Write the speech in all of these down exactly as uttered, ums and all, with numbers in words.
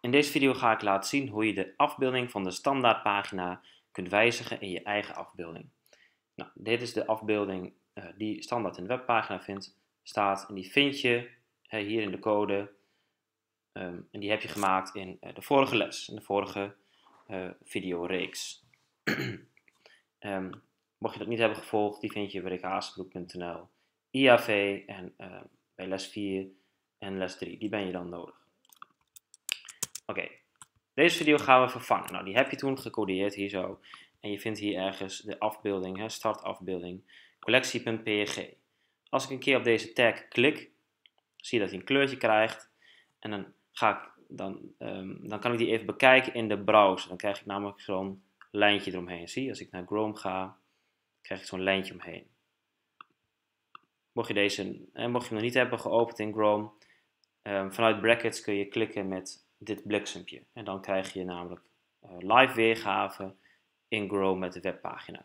In deze video ga ik laten zien hoe je de afbeelding van de standaardpagina kunt wijzigen in je eigen afbeelding. Nou, dit is de afbeelding uh, die standaard in de webpagina vindt, staat en die vind je uh, hier in de code. Um, en die heb je gemaakt in uh, de vorige les, in de vorige uh, videoreeks. um, mocht je dat niet hebben gevolgd, die vind je bij rickhazenbroek punt n l, I A V en uh, bij les vier en les drie. Die ben je dan nodig. Oké, okay. Deze video gaan we vervangen. Nou, die heb je toen gecodeerd hier zo. En je vindt hier ergens de afbeelding, hè, startafbeelding, collectie.png. Als ik een keer op deze tag klik, zie je dat hij een kleurtje krijgt. En dan, ga ik, dan, um, dan kan ik die even bekijken in de browser. Dan krijg ik namelijk zo'n lijntje eromheen. Zie je, als ik naar Chrome ga, krijg ik zo'n lijntje omheen. Mocht je, deze, eh, mocht je hem nog niet hebben geopend in Chrome, um, vanuit brackets kun je klikken met dit bliksempje. En dan krijg je namelijk uh, live weergave in Chrome met de webpagina.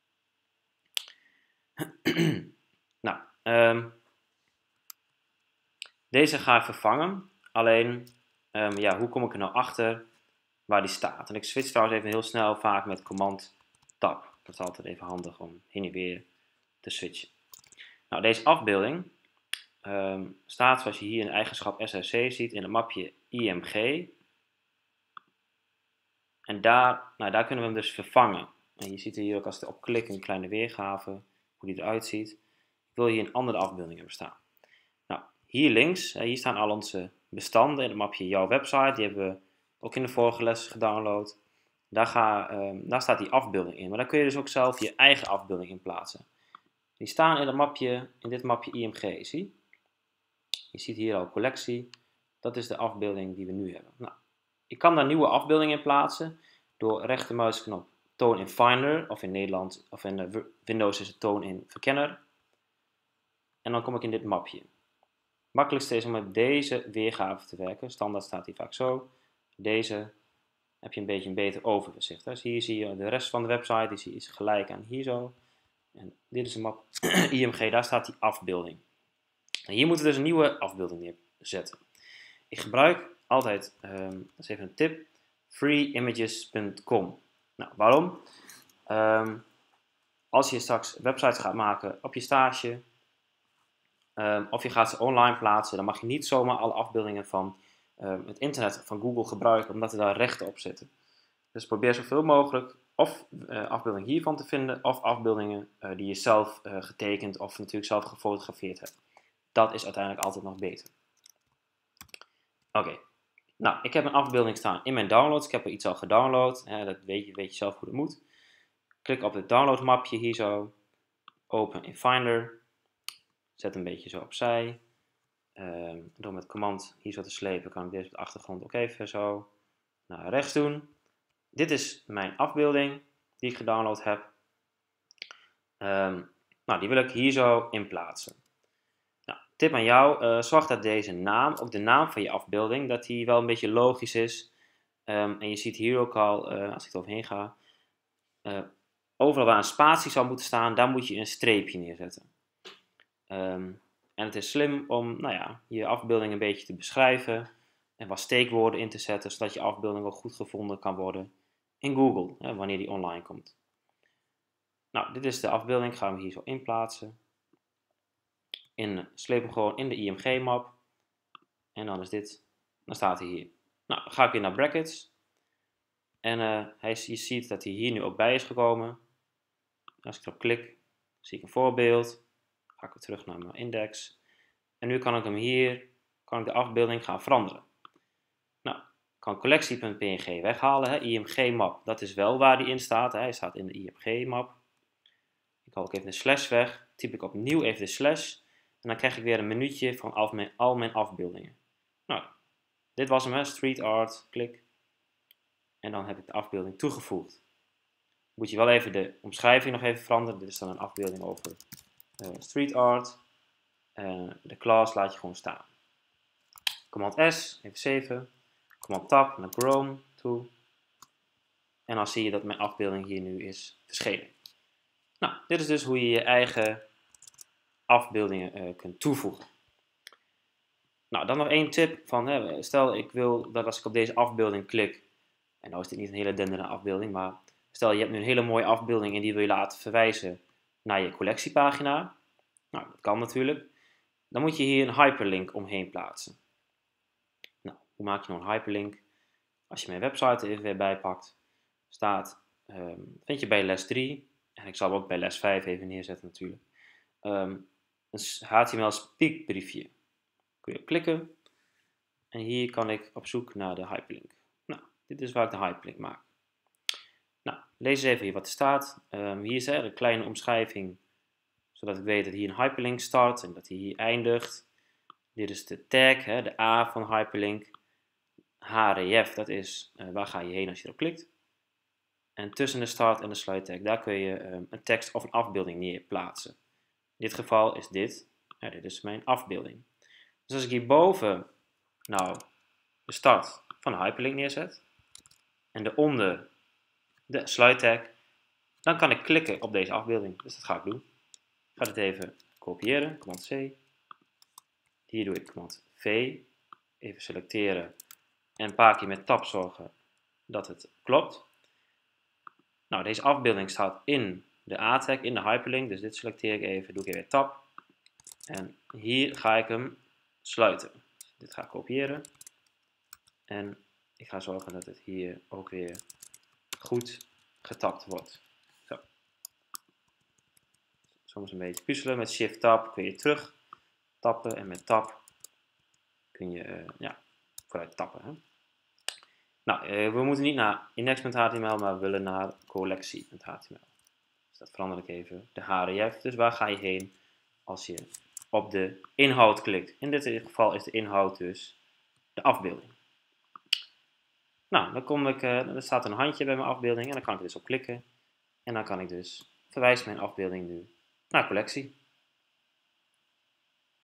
nou, um, deze ga ik vervangen. Alleen, um, ja, hoe kom ik er nou achter waar die staat? En ik switch trouwens even heel snel vaak met command tab. Dat is altijd even handig om heen en weer te switchen. Nou, deze afbeelding um, staat zoals je hier in eigenschap S R C ziet in het mapje I M G. En daar, nou, daar kunnen we hem dus vervangen. En je ziet hier ook als ik erop klik een kleine weergave, hoe die eruit ziet. Ik wil hier een andere afbeelding hebben staan. Nou, hier links, hier staan al onze bestanden in het mapje jouw website. Die hebben we ook in de vorige les gedownload. Daar, ga, um, daar staat die afbeelding in. Maar daar kun je dus ook zelf je eigen afbeelding in plaatsen. Die staan in, het mapje, in dit mapje I M G, zie. Je ziet hier al collectie. Dat is de afbeelding die we nu hebben. Nou, ik kan daar nieuwe afbeeldingen in plaatsen door rechtermuisknop toon in Finder, of in Nederland, of in Windows is het toon in Verkenner. En dan kom ik in dit mapje. Het makkelijkste is om met deze weergave te werken. Standaard staat die vaak zo. Deze heb je een beetje een beter overzicht. Dus hier zie je de rest van de website, die zie je is gelijk aan hier zo. En dit is een map I M G, daar staat die afbeelding. En hier moeten we dus een nieuwe afbeelding neerzetten. Ik gebruik altijd, um, dat is even een tip, free images punt com. Nou, waarom? Um, als je straks websites gaat maken op je stage, um, of je gaat ze online plaatsen, dan mag je niet zomaar alle afbeeldingen van um, het internet van Google gebruiken, omdat er daar rechten op zitten. Dus probeer zoveel mogelijk of uh, afbeeldingen hiervan te vinden, of afbeeldingen uh, die je zelf uh, getekend of natuurlijk zelf gefotografeerd hebt. Dat is uiteindelijk altijd nog beter. Oké. Okay. Nou, ik heb een afbeelding staan in mijn downloads. Ik heb er iets al gedownload. Hè, dat weet je, weet je zelf hoe dat moet. Klik op het download mapje hier zo. Open in Finder. Zet een beetje zo opzij. Um, door met command hier zo te slepen kan ik deze op de achtergrond ook even zo naar rechts doen. Dit is mijn afbeelding die ik gedownload heb. Um, nou, die wil ik hier zo in plaatsen. Tip aan jou, uh, zorg dat deze naam, ook de naam van je afbeelding, dat die wel een beetje logisch is. Um, en je ziet hier ook al, uh, als ik er overheen ga, uh, overal waar een spatie zou moeten staan, daar moet je een streepje neerzetten. Um, en het is slim om nou ja, je afbeelding een beetje te beschrijven en wat steekwoorden in te zetten, zodat je afbeelding ook goed gevonden kan worden in Google, hè, wanneer die online komt. Nou, dit is de afbeelding, gaan we hier zo in plaatsen. In, sleep hem gewoon in de I M G map. En dan is dit, dan staat hij hier. Nou, dan ga ik weer naar brackets. En uh, hij, je ziet dat hij hier nu ook bij is gekomen. Als ik erop klik, zie ik een voorbeeld. Ga ik weer terug naar mijn index. En nu kan ik hem hier, kan ik de afbeelding gaan veranderen. Nou, ik kan collectie.png weghalen. Hè. I M G map, dat is wel waar die in staat. Hè. Hij staat in de I M G map. Ik haal ook even de slash weg. Typ ik opnieuw even de slash. En dan krijg ik weer een menuutje van al mijn, al mijn afbeeldingen. Nou, dit was hem, hè? Street art, klik. En dan heb ik de afbeelding toegevoegd. Moet je wel even de omschrijving nog even veranderen. Dit is dan een afbeelding over uh, street art. Uh, de class laat je gewoon staan. Command S, even saven. Command Tab naar Chrome toe. En dan zie je dat mijn afbeelding hier nu is verschenen. Nou, dit is dus hoe je je eigen afbeeldingen uh, kunt toevoegen. Nou, dan nog één tip van, hè, stel ik wil dat als ik op deze afbeelding klik, en nou is dit niet een hele denderende afbeelding, maar stel je hebt nu een hele mooie afbeelding en die wil je laten verwijzen naar je collectiepagina. Nou, dat kan natuurlijk. Dan moet je hier een hyperlink omheen plaatsen. Nou, hoe maak je nou een hyperlink? Als je mijn website er even weer bijpakt, staat, um, vind je bij les drie, en ik zal hem ook bij les vijf even neerzetten natuurlijk, um, een H T M L speakbriefje. Kun je op klikken en hier kan ik op zoek naar de hyperlink. Nou, dit is waar ik de hyperlink maak. Nou, lees eens even hier wat er staat. Um, hier is hè, een kleine omschrijving, zodat ik weet dat hier een hyperlink start en dat hij hier eindigt. Dit is de tag, hè, de A van hyperlink. href, dat is uh, waar ga je heen als je erop klikt. En tussen de start en de sluittag, daar kun je um, een tekst of een afbeelding neerplaatsen. In dit geval is dit, ja, dit is mijn afbeelding. Dus als ik hierboven nou de start van de hyperlink neerzet en daaronder de sluittag, dan kan ik klikken op deze afbeelding. Dus dat ga ik doen. Ik ga dit even kopiëren, command C. Hier doe ik command V, even selecteren en een paar keer met tab zorgen dat het klopt. Nou, deze afbeelding staat in de A-tag, in de hyperlink, dus dit selecteer ik even, doe ik even tab. En hier ga ik hem sluiten. Dit ga ik kopiëren. En ik ga zorgen dat het hier ook weer goed getapt wordt. Zo. Soms een beetje puzzelen. Met Shift-Tab kun je terug tappen. En met Tab kun je uh, ja, vooruit tappen. Hè? Nou, uh, we moeten niet naar index.html, maar we willen naar collectie.html. Dus dat verander ik even. De href. Dus waar ga je heen als je op de inhoud klikt? In dit geval is de inhoud dus de afbeelding. Nou, dan kom ik, uh, er staat een handje bij mijn afbeelding en dan kan ik er dus op klikken. En dan kan ik dus verwijzen mijn afbeelding nu naar collectie.